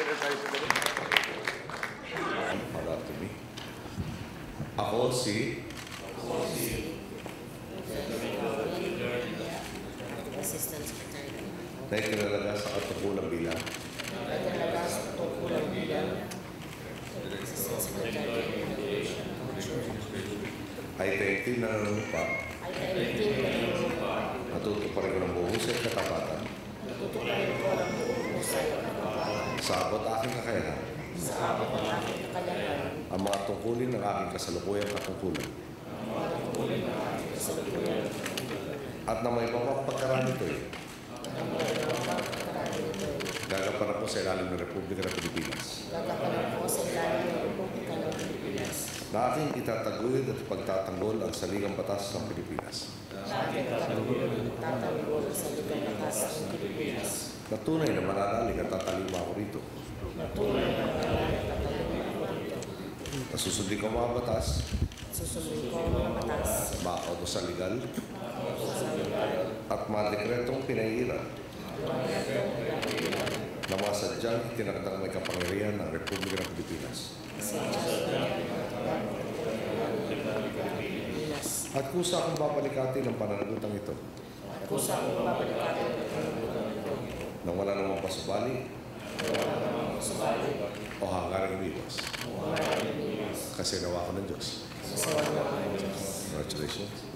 Ako si Assistant Secretary na itinalaga sa katungkulang bilang Assistant Secretary ay taimtim na nanunumpa natutuparin ko ng buhos at katapatan sa abot aking kakayahan ang mga tungkulin ng aking kasalukuyang katungkulan at na may pagkaraan ito'y gagapan ako sa ilalim ng Republika ng Pilipinas na aking itataguyod at ipagtatanggol ang saligang batas ng Pilipinas na tunay na mananalig at tatalima ako rito na susundin ko ang mga batas mga kautos sa legal at mga dekretong pinaiiran na mga sadyang itinakdang may kapangyarihan ng Republika ng Pilipinas. At kusa akong babalikati ng pananagutang ito nang wala namang pasubali o hangaring umiwas. Kasi nawa ko ng Diyos. Congratulations.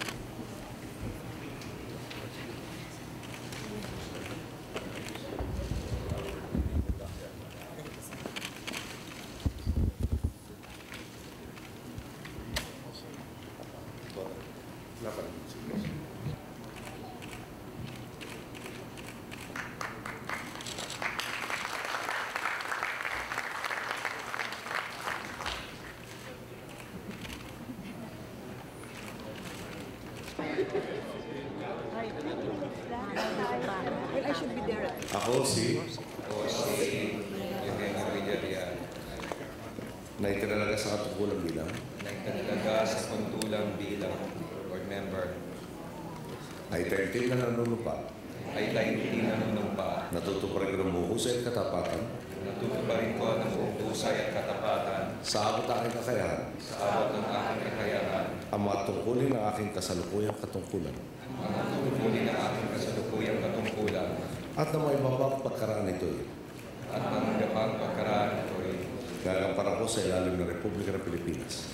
Ako si na itinalaga sa katungkulang bilang board member ay taimtim na nanunumpa natutuparin ko ng buhusay at katapatan sa abot aking kakayahan ang mga tungkulin ng aking kasalukuyang katungkulan at na may babang pagkaraan ito'y gagamparan ko sa ilalim ng Republika ng Pilipinas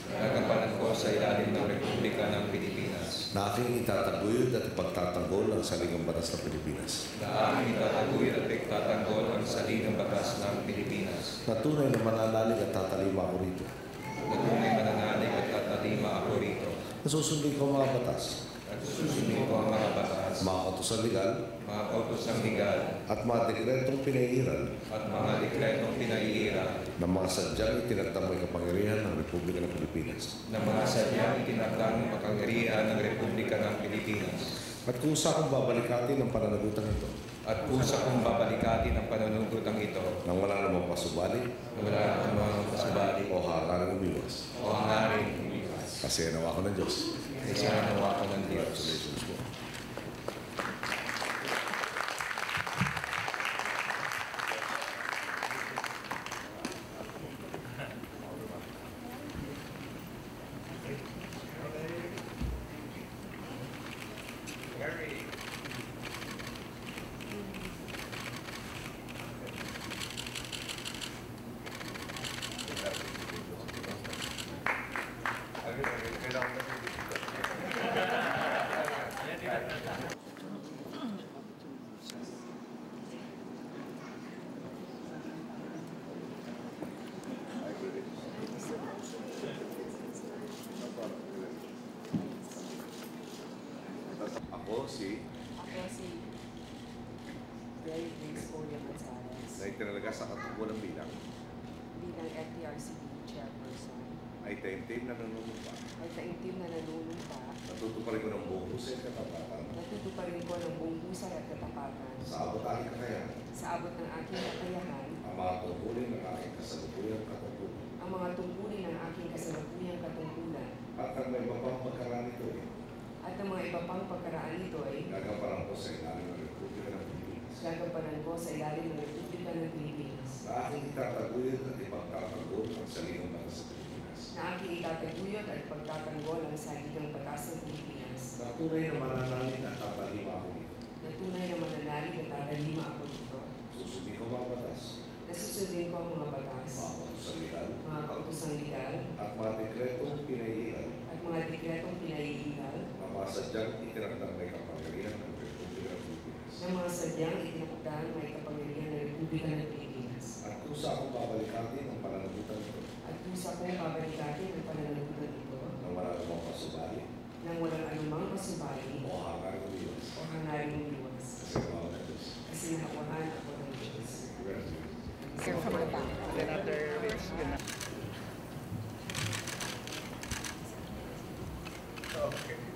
na aking itataguyod at ipagtatanggol ang saligang batas ng Pilipinas na tunay na mananalig at tatalima ako rito na susundin ko ang mga batas mga kautos legal at mga dekretong pinaiiran ng mga sadyang itinakdang may kapangyarihan ng Republika ng Pilipinas at kusa akong babalikatin ng pananagutang ito nang wala namang pasubali o hangaring umiwas kasi nawa ko ng Diyos. Congratulations po. Ako si Mary Grace Poe Llamanzares na itinalaga sa katungkulang bilang MTRCB Chairperson ay taimtim na nanunumpa natutuparin ko ng buong husay at katapatan sa abot aking kakayahan ang mga tungkulin ng aking kasalukuyang katungkulan at ang may babang pagkaraan ito'y at ang mga iba pang pagkaraan nito ay gagamparan ko sa ilalim ng Republika ng Pilipinas gagampanan ko sa ilalim ng Republika ng Pilipinas na aking itataguyod at ipagtatanggol ang saligang batas sa Pilipinas. na aking itataguyod at pagtatanggol ang saligang batas ng Pilipinas Na tunay na mananalig at tatalima ako dito. na tunay na mananalig at tatalima ako dito Susundin ko mga batas, na susundin ko ang mga batas, mga kausang legal, mga kautosang legal at mga dekretong pinaiiral at mga dekretong pinaiigal na masadyang itinakdang may kapangyarihan ng Republika ng Pilipinas. ng mga sadyang itinakdang may kapangyarihan ng Republika ng Pilipinas At kung sa akong babalikatin ang pananagutan ito at kusa kong pabalikatin ang pananagutan ito ng wala namang pasubali nang walang anumang pasubali o hangaring umiwas. o hangaring umiwas Kasi mga na Diyos. kasi nakuhaan ako ng Diyos. Congratulations. Sir, from the back. Senator Rich, yun na. Okay.